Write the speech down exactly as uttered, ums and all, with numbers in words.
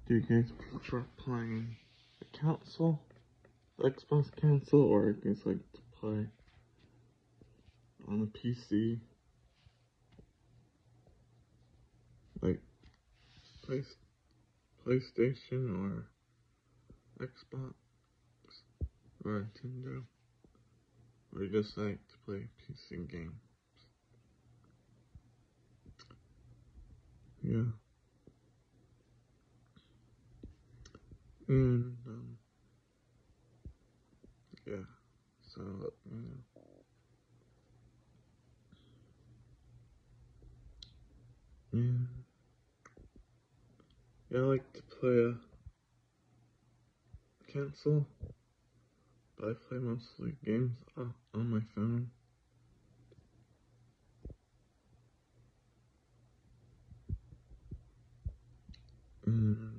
Do you guys prefer playing the console, the Xbox console, or do you guys like to play on the P C? Like play, PlayStation or Xbox or Nintendo? Or you just like to play P C games? Yeah. And, um, yeah, so, you know. Yeah. Yeah, I like to play a console, but I play mostly games on, on my phone. And